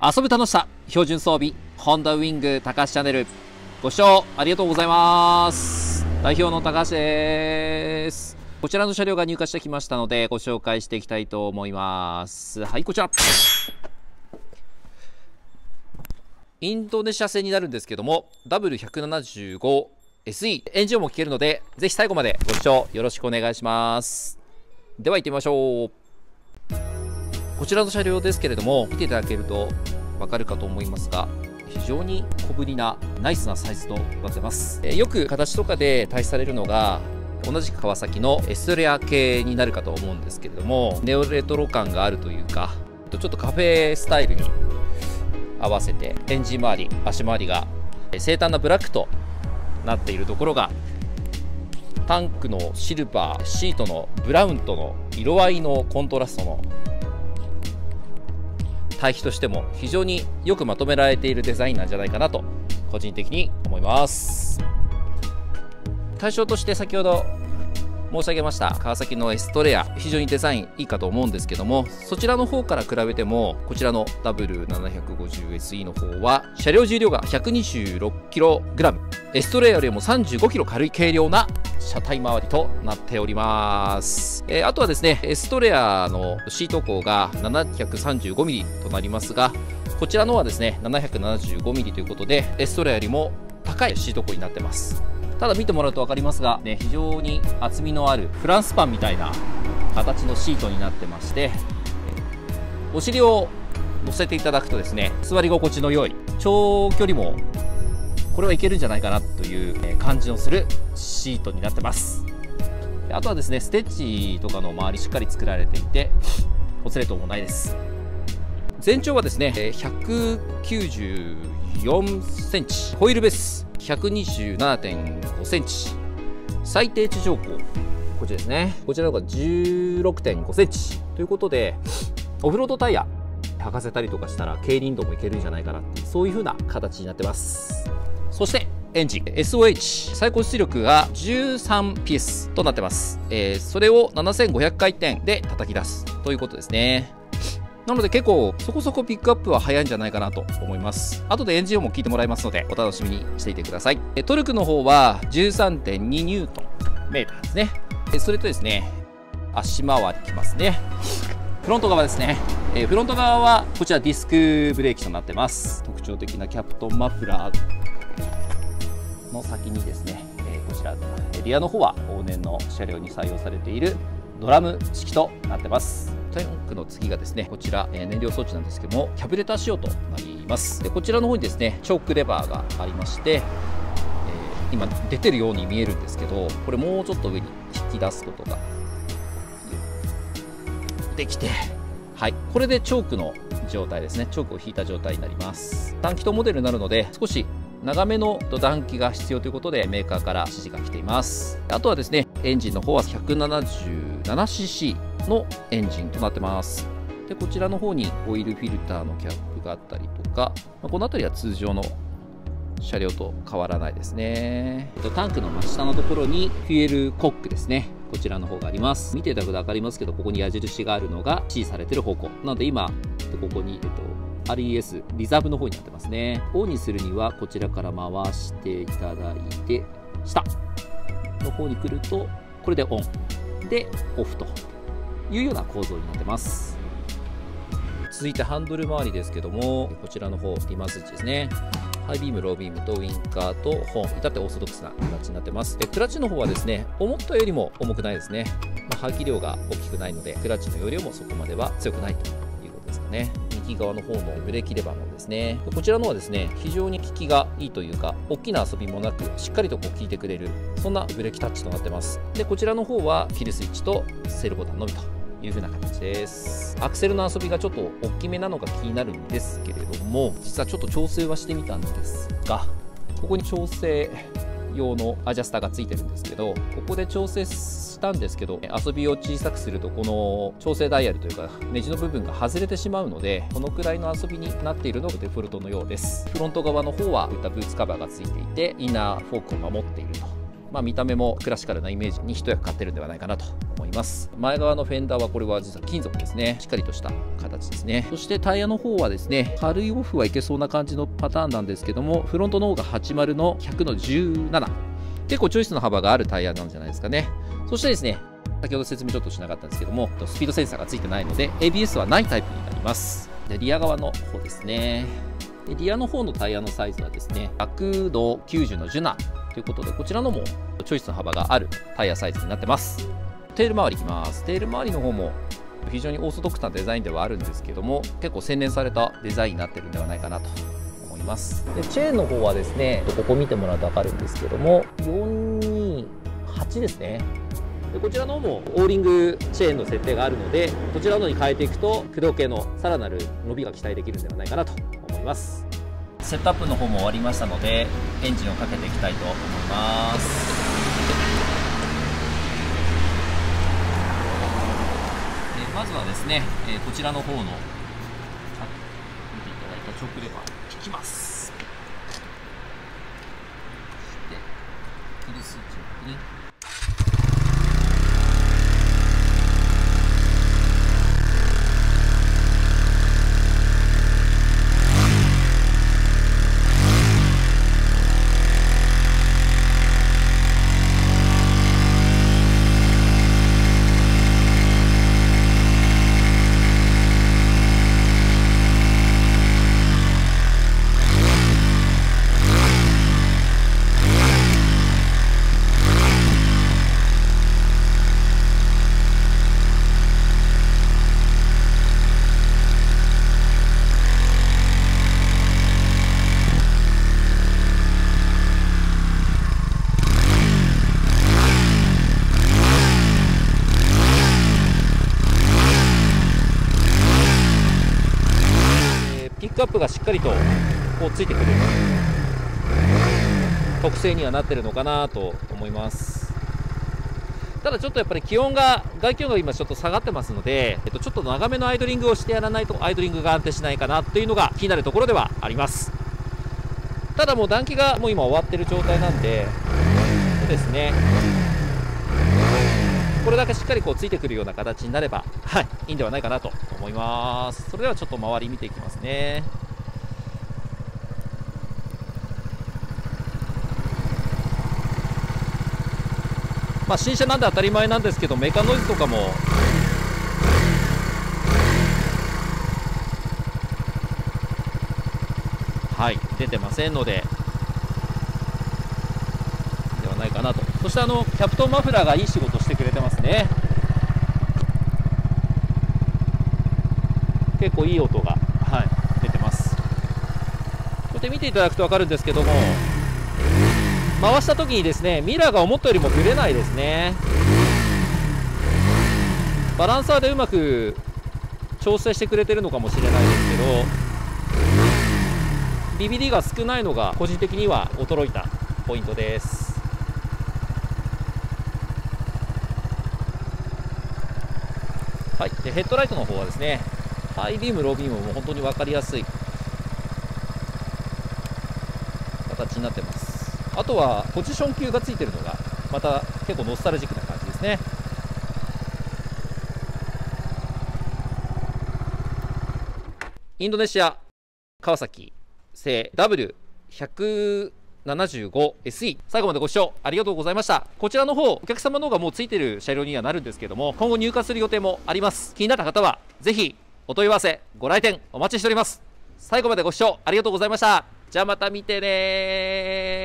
遊ぶ楽しさ標準装備ホンダウィング高橋チャンネル、ご視聴ありがとうございます。代表の高橋です。こちらの車両が入荷してきましたのでご紹介していきたいと思います。はい、こちらインドネシア製になるんですけども W175SE エンジン音も聞けるので、ぜひ最後までご視聴よろしくお願いします。では行ってみましょう。こちらの車両ですけれども、見ていただけるとわかるかと思いますが、非常に小ぶりなナイスなサイズとなってます。よく形とかで対比されるのが同じく川崎のエストレア系になるかと思うんですけれども、ネオレトロ感があるというか、ちょっとカフェスタイルに合わせてエンジン周り、足回りが精端なブラックとなっているところが、タンクのシルバー、シートのブラウンとの色合いのコントラストの対比としても非常によくまとめられているデザインなんじゃないかなと個人的に思います。対象として先ほど申し上げました川崎のエストレア、非常にデザインいいかと思うんですけども、そちらの方から比べてもこちらの W750SE の方は車両重量が 126kg、 エストレアよりも 35kg 軽い軽量な車体周りとなっております。あとはですね、エストレアのシート高が 735mm となりますが、こちらのはですね 775mm ということでエストレアよりも高いシート高になってます。ただ見てもらうと分かりますが、非常に厚みのあるフランスパンみたいな形のシートになってまして、お尻を乗せていただくとですね、座り心地の良い、長距離もこれはいけるんじゃないかなという感じのするシートになってます。あとはですね、ステッチとかの周りしっかり作られていてほつれともないです。全長はですね194センチ、ホイールベース 127.5 センチ、最低地上高こちらですね、こちらの方が 16.5 センチということで、オフロードタイヤ履かせたりとかしたら軽輪度もいけるんじゃないかなっていう、そういう風な形になってます。そしてエンジン SOH 最高出力が 13PS となってます。それを7500回転で叩き出すということですね。なので結構そこそこピックアップは早いんじゃないかなと思います。後でエンジン音も聞いてもらいますのでお楽しみにしていてください。トルクの方は 13.2 ニュートンメーターですね。それとですね、足回りきますね。フロント側ですね。フロント側はこちらディスクブレーキとなってます。特徴的なキャプトンマフラーの先にですね、こちらリアの方は往年の車両に採用されているドラム式となってます。タンクの次がですね、こちら燃料装置なんですけども、キャブレター仕様となります。でこちらの方にですねチョークレバーがありまして、今出てるように見えるんですけど、これもうちょっと上に引き出すことができて、はい、これでチョークの状態ですね、チョークを引いた状態になります。短気筒モデルになるので少し長めの暖気が必要ということでメーカーから指示が来ています。あとはですね、エンジンの方は 177cc のエンジンとなってます。でこちらの方にオイルフィルターのキャップがあったりとか、この辺りは通常の車両と変わらないですね。タンクの真下のところにフュエルコックですね、こちらの方があります。見ていただくと分かりますけど、ここに矢印があるのが指示されている方向なので、今ここにRES リザーブの方になってますね。オンにするにはこちらから回していただいて、下の方に来るとこれでオンでオフというような構造になってます。続いてハンドル周りですけども、こちらの方リマース位置ですね。ハイビーム、ロービームとウインカーとホーン、至ってオーソドックスな形になってます。でクラッチの方はですね、思ったよりも重くないですね。排気量が大きくないのでクラッチの容量もそこまでは強くないということですかね。右側の方のブレーキレバーもですね、こちらのはですね非常に効きがいいというか、大きな遊びもなくしっかりと効いてくれる、そんなブレーキタッチとなってます。でこちらの方はキルスイッチとセルボタンのみという風な形です。アクセルの遊びがちょっと大きめなのが気になるんですけれども、実はちょっと調整はしてみたんですが、ここに調整用のアジャスターがついてるんですけど、ここで調整したんですけど、遊びを小さくするとこの調整ダイヤルというかネジの部分が外れてしまうので、このくらいの遊びになっているのがデフォルトのようです。フロント側の方はこういったブーツカバーがついていて、インナーフォークを守っていると、見た目もクラシカルなイメージに一役買ってるんではないかなと思います。前側のフェンダーはこれは実は金属ですね。しっかりとした形ですね。そしてタイヤの方はですね、軽いオフはいけそうな感じのパターンなんですけども、フロントの方が80の100の17。結構チョイスの幅があるタイヤなんじゃないですかね。そしてですね、先ほど説明ちょっとしなかったんですけども、スピードセンサーがついてないので ABS はないタイプになります。でリア側の方ですね。でリアの方のタイヤのサイズはですね、100の90の17ということで、こちらのもチョイスの幅があるタイヤサイズになってます。テール周りいきます。テール周りの方も非常にオーソドックスなデザインではあるんですけども、結構洗練されたデザインになってるんではないかなと思います。でチェーンの方はですね、ここ見てもらうと分かるんですけども、428ですね。でこちらの方もオーリングチェーンの設定があるので、こちらのに変えていくと駆動系のさらなる伸びが期待できるんではないかなと思います。セットアップの方も終わりましたので、エンジンをかけていきたいと思います。まずはですね、こちらの方の見ていただいたチョークレバー引きます。そしてキルスイッチをね、ピックアップがしっかりとこうついてくる特性にはなってるのかなと思います。ただちょっとやっぱり外気温が今ちょっと下がってますので、ちょっと長めのアイドリングをしてやらないとアイドリングが安定しないかなというのが気になるところではあります。ただもう暖気がもう今終わってる状態なんで、そうですね、これだけしっかりこうついてくるような形になれば、いいんではないかなと思います。それではちょっと周り見ていきますね。新車なんで当たり前なんですけど、メーカーノイズとかも出てませんので、ではないかなと。そしてキャプトンマフラーがいい仕事してくれてますね。結構いい音が、出てます。こうやって見ていただくと分かるんですけども、回した時にですね、ミラーが思ったよりもぶれないですね。バランサーでうまく調整してくれてるのかもしれないですけど、ビビりが少ないのが個人的には驚いたポイントです。でヘッドライトの方はですね、ハイビームロービームも本当に分かりやすい形になってます。あとはポジション級がついてるのがまた結構ノスタルジックな感じですね。インドネシア川崎製 W175SE、 最後までご視聴ありがとうございました。こちらの方、お客様の方がもうついてる車両にはなるんですけども、今後入荷する予定もあります。気になった方はぜひお問い合わせご来店お待ちしております。最後までご視聴ありがとうございました。じゃあまた見てね。